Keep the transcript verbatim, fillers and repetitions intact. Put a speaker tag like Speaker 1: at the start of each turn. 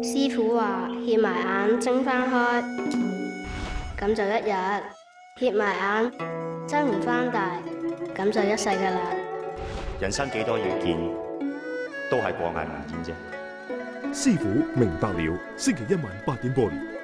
Speaker 1: 師傅話瞌埋眼睜翻開，咁就一日；瞌埋眼睜唔翻大，咁就一世噶啦。
Speaker 2: 人生幾多遇見，都係過眼雲煙啫。
Speaker 3: 師傅明白了，星期一晚八點半。